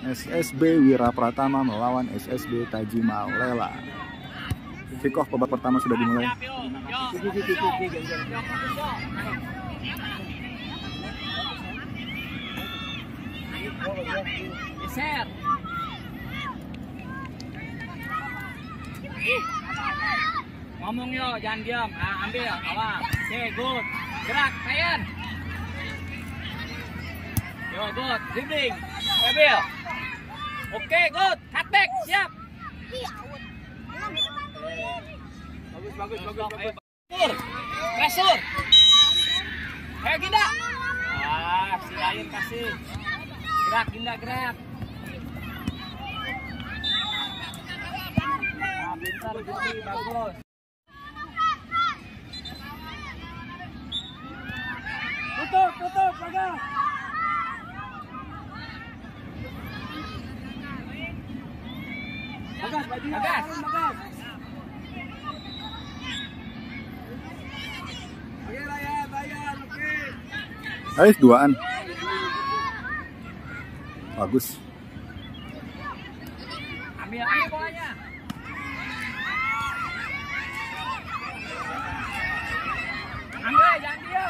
SSB Wira Pratama melawan SSB Taji Malela. Kick off babak pertama sudah dimulai. Geser. Ngomong yo, jangan diam. Ambil, awas. Oke, good. Gerak, Ryan. Yo, good. Dribbling. Ambil. Oke, good. Cutback, siap. Bagus. Pressure. Ayo, Ginda. Si Ryan kasih. Gerak, Ginda, gerak. Pintar, Gusti, bagus. Tutup, bagus. Bagas. Oke, Ryan, oke. Ayo, duaan. Bagus. Ambil bolanya. Ambil, jangan diam.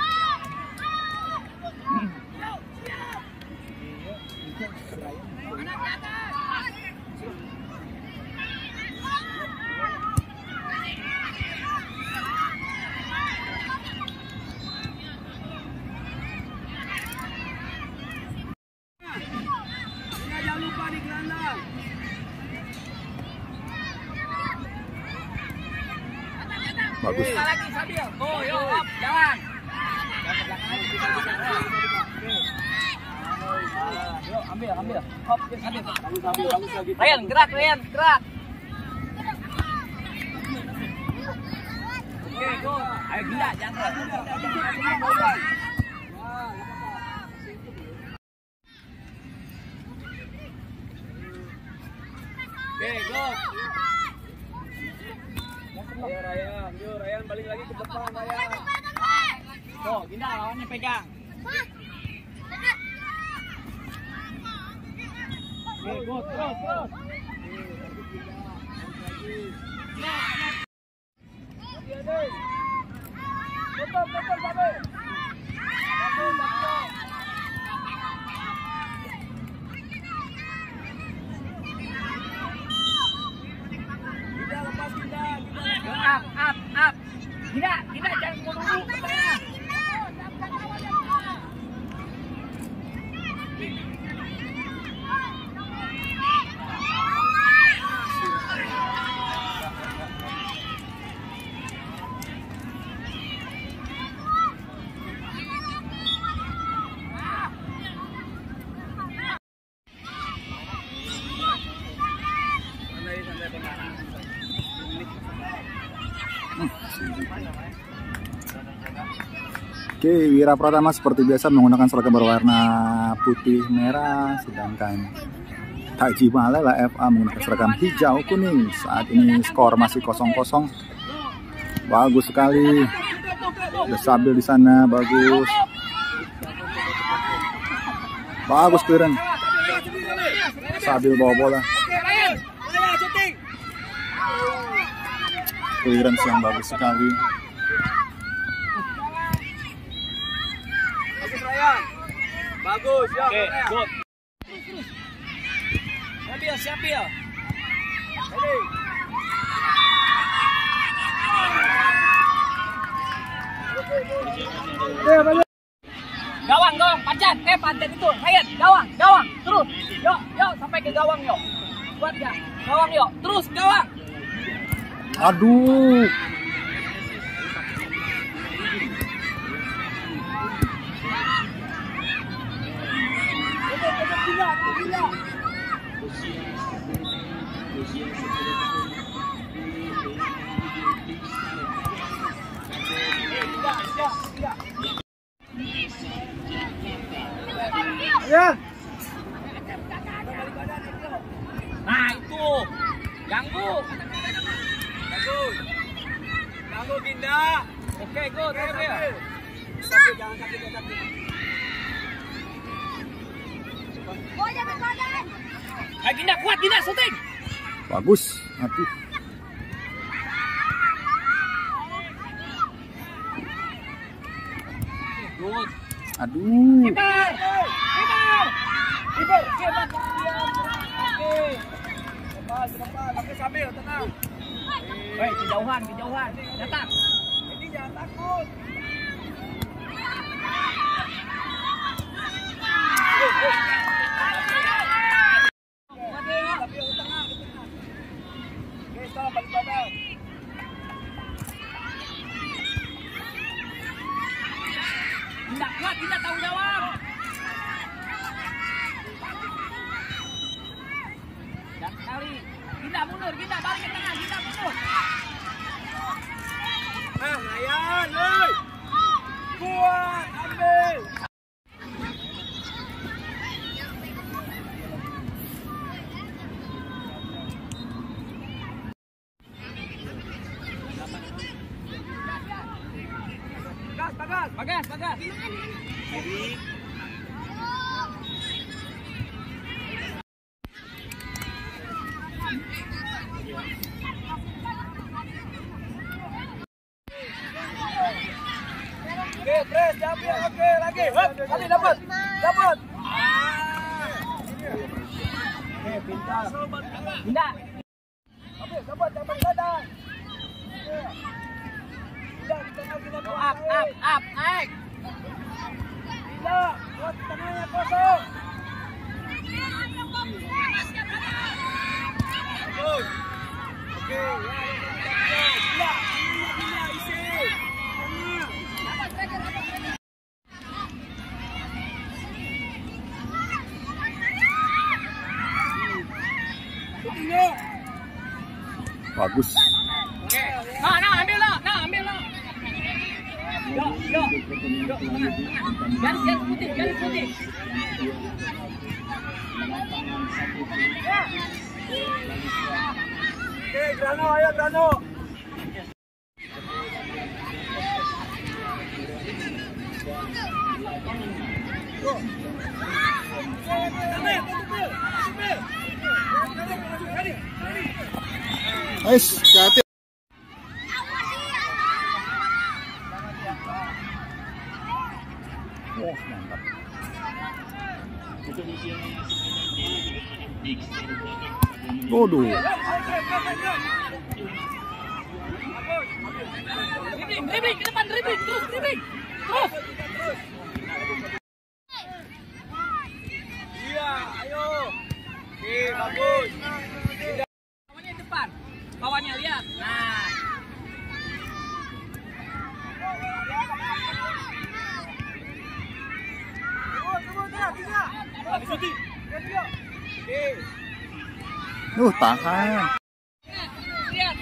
Jangan lupa di gelandang. Bagus. Lagi Sabil. Oh, yo, up, jalan. Yo, ambil. Hop, ambil. Bagus lagi. Ryan, gerak. Oke, go. Ayo Ginda, jangan. Oke, go. Ayo Ryan, balik lagi ke depan Ryan. Tuh, Ginda lawannya pegang. Oke, go, terus. Tutup, Babe. Up. Ginda, jangan mundur ke tengah. Oke, Wira Pratama seperti biasa menggunakan seragam berwarna putih merah, sedangkan Taji Malela FA menggunakan seragam hijau kuning. Saat ini skor masih 0-0. Bagus sekali. Ada Sabil di sana, bagus. Bagus clearance. Sabil bawa bola. Clearance yang bagus sekali. Bagus, ya. Oke, good. Siap ya. Gawang, panjat itu. Ryan, gawang, terus. Yuk, sampai ke gawang, yuk. Kuat gak? Gawang, yuk. Terus, gawang. Aduh. Ya. Nah, itu. Ganggu. Ganggu Ginda. Oke, go, Jangan sakit. Ayo Ginda, kuat Ginda, syuting. Bagus. Aduh. Good. Aduh. Kiper. Kiper. Kiper. Oke. Depan, pakai sambil, tenang. Hei, kejauhan. Datang. Ini jangan takut. Balik badan. Ginda, kuat Ginda, tanggung jawab. Dan kali. Ginda mundur, Ginda balik ke tengah, Ginda mundur. Ryan, hei. Kuat, ambil. Bagas. Oke, press, ambil. Oke, lagi. Hop, kali dapat. Oke, pintar. Ginda. Oke, dapat badan. Up, naik. Tidak, buat tengahnya kosong. Bagus. Oke, ya, isi. Bagus. Nah, ambil lah. Yo. Garis putih. Oke, Grano, ayo Grano. Nice, hati. Oh, mantap. Waduh. Dribbling ke depan, terus. Iya, ayo. Oke, bagus. Bawahnya depan. Bawahnya lihat. Nah. Tahan. Lihat.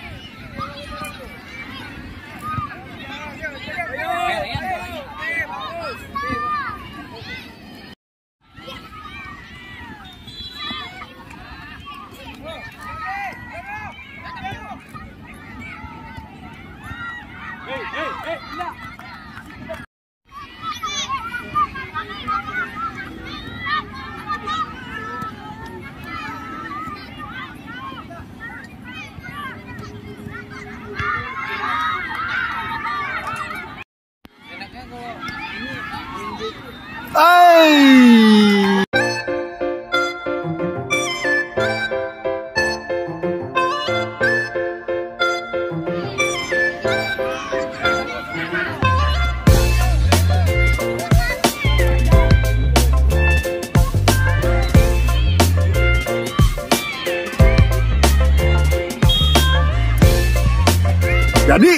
Jadi,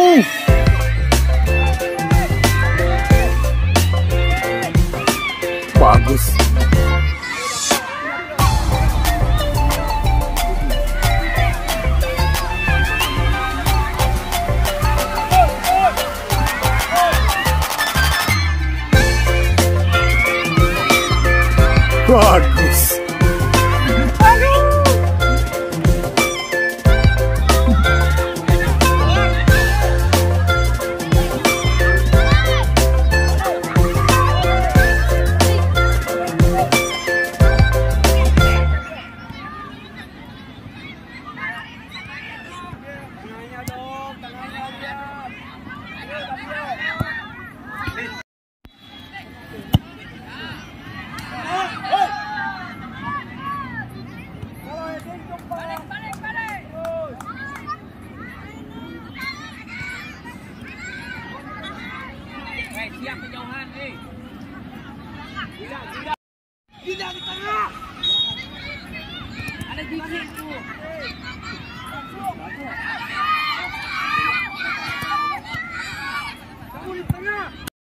bagus. Bagus. Ada di situ. Kamu di tengah.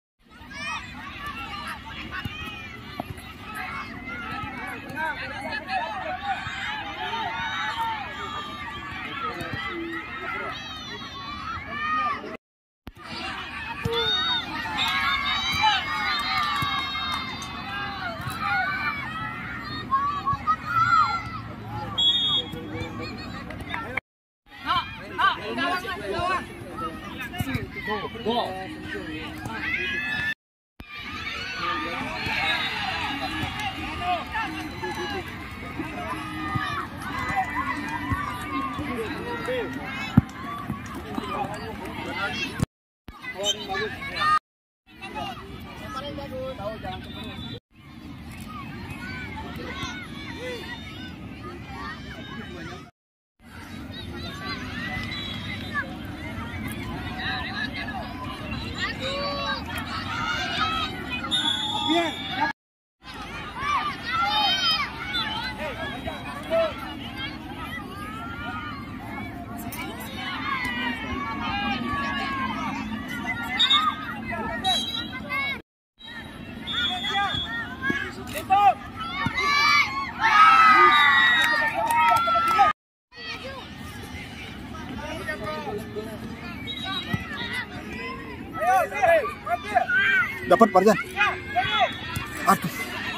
Dapat Parjan. Aduh.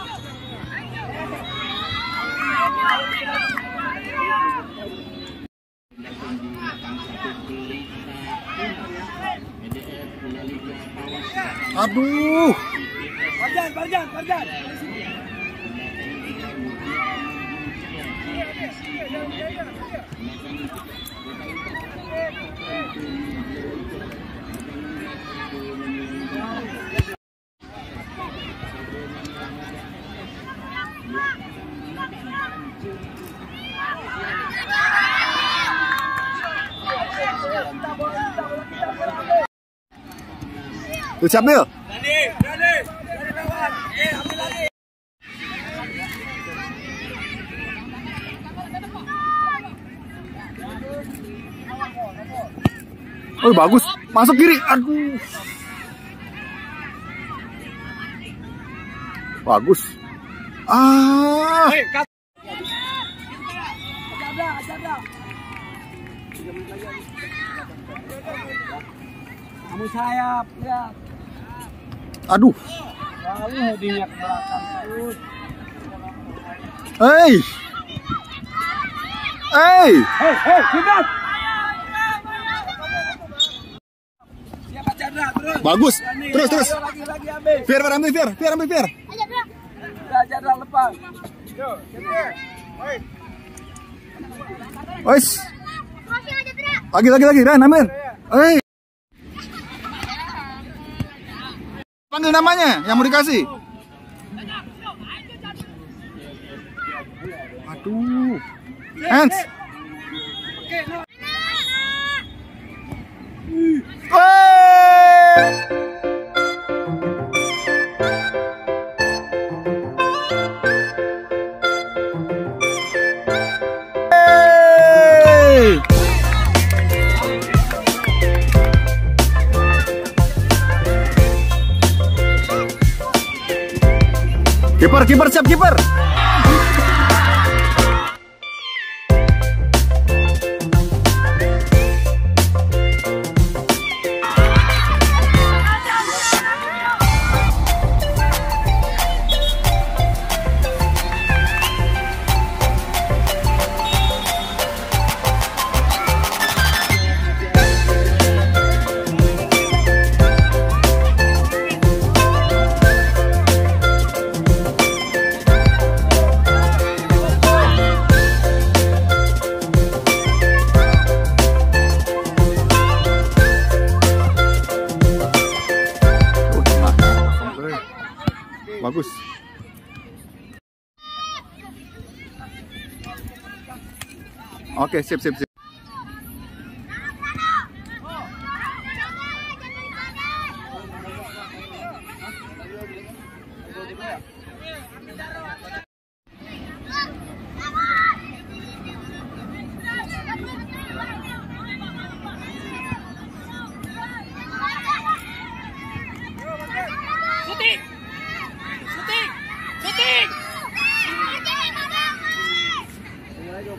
Aduh. Parjan. Tuh siap Mil. Berani lawan. Ambil lagi. Oh bagus, masuk kiri. Aduh. Bagus. Ah. Ajar. Kamu sayap, lihat. Aduh. Lalu hadinya ke belakang terus. Hey, Kibat. Siapa Chandra terus? bagus. Terus. Lagi ambil. Biar ambil. Udah Chandra lepas. Yo, Wes. Lagi, Ran, ambil. Hey. Panggil namanya yang mau dikasih. Aduh. Hands. Kiper, siap kiper. Bagus. Oke, sip.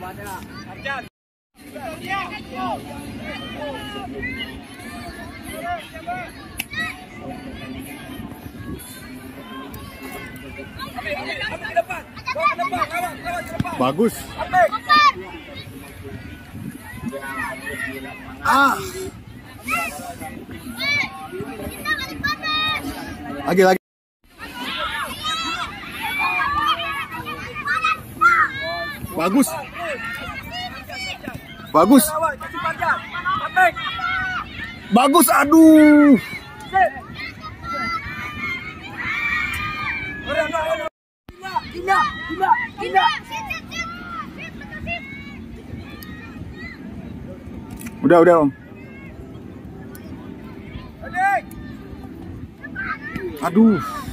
depannya. Parjan. Bagus. Ah. Lagi. Bagus. Bagus, aduh. Udah, Om. Aduh.